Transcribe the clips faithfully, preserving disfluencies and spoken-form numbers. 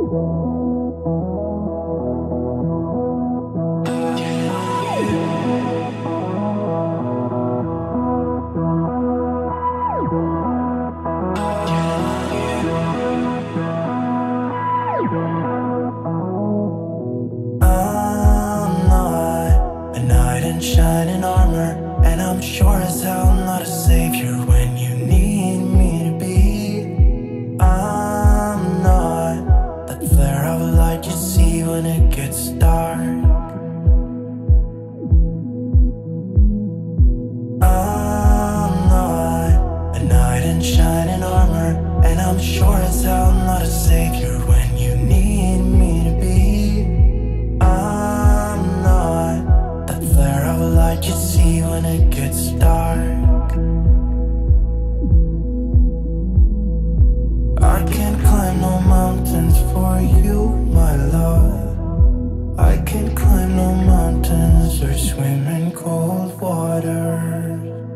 Shining armor, and I'm sure as hell not a savior when you need me to be. I'm not that flare of light you see when it gets dark. I'm not a knight in shining armor, and I'm sure as hell not a savior when you need me to be. I'm not that flare of light you see when it gets dark. I can't climb no mountains for you, my love. I can't climb no mountains or swim in cold water.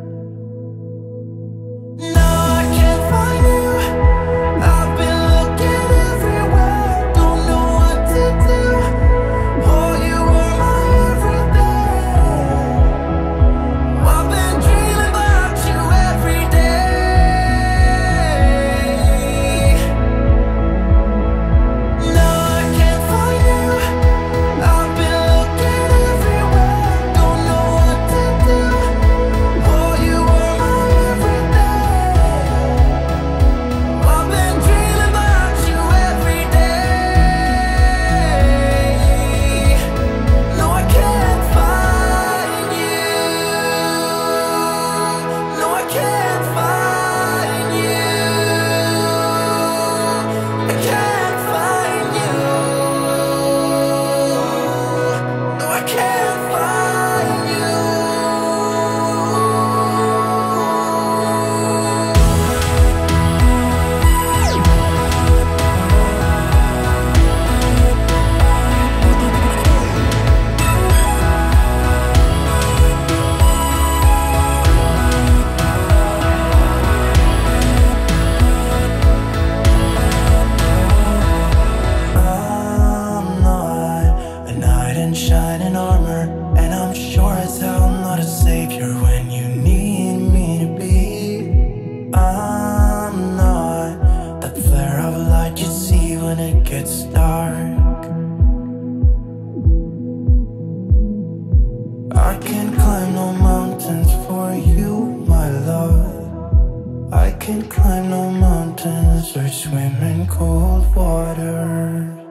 Shining armor, and I'm sure as hell not a savior when you need me to be. I'm not that flare of light you see when it gets dark. I can't climb no mountains for you, my love. I can't climb no mountains or swim in cold water.